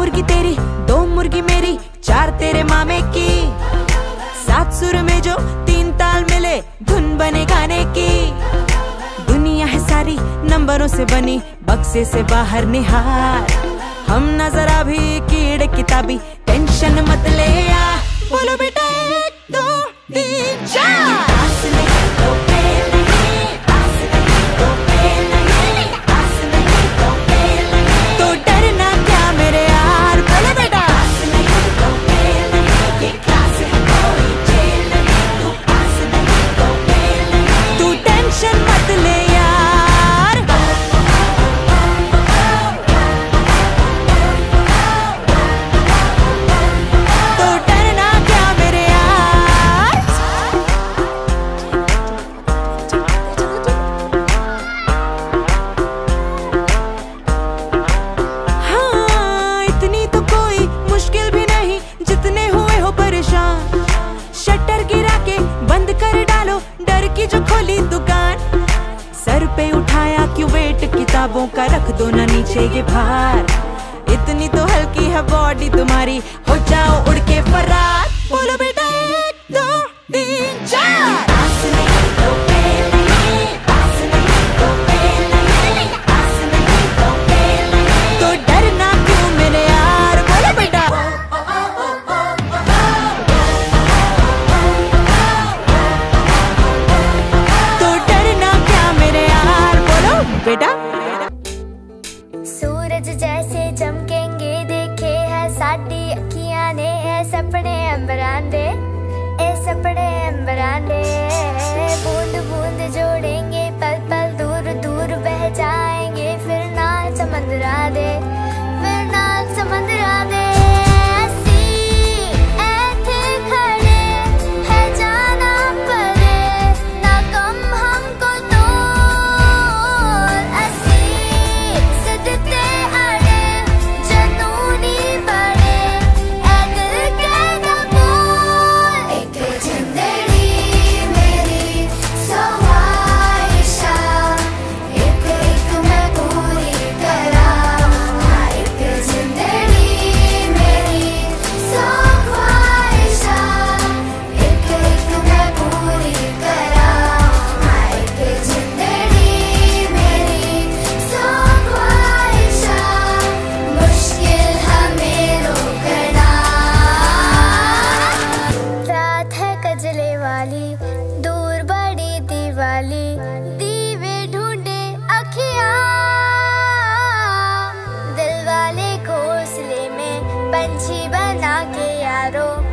मुर्गी तेरी, 2 मुर्गी मेरी, 4 तेरे मामे की। 7 सुर में जो 3 ताल मिले, धुन बने गाने की। दुनिया है सारी नंबरों से बनी, बक्से से बाहर निहार। हम न जरा भी कीड़े किताबी, टेंशन मत ले यार। बोलो बेटा 1 2 3 4। तो डरना क्या मेरे यार, बोलो बेटा। तू टेंशन मत ले यार। तो डरना क्या मेरे यार। हाँ, इतनी तो कोई मुश्किल भी नहीं, जितने हुए हो परेशान। शटर गिरा के बंद कर डालो, डर की जो खोली दुकान। सर पे उठाया क्यों वेट किताबों का, रख दो ना नीचे ये भार। इतनी तो हल्की है बॉडी तुम्हारी, हो जाओ उड़ के फरार। बोलो बेटा 1 2 3 4। तो डरना क्यों मेरे यार, बोलो बेटा। तो डरना क्या मेरे यार, बोलो बेटा। सूरज जैसे चमकेंगे देखे है साडी अखियां ने, है सपने अंबरां दे, ए सपने अंबरां दे। बूंद बूंद जोड़ेंगे पल पल, दूर दूर बह जाएंगे, फिर ना समंदरा दे, फिर ना समंदरा दे। दूर बड़ी दिवाली, दीवे ढूंढे अखियां, दिल वाले घोंसले में पंछी बना के यारो।